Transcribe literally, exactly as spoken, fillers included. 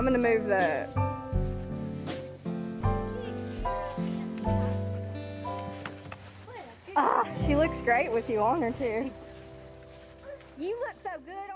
I'm gonna move that. Ah, she looks great with you on her too. You look so good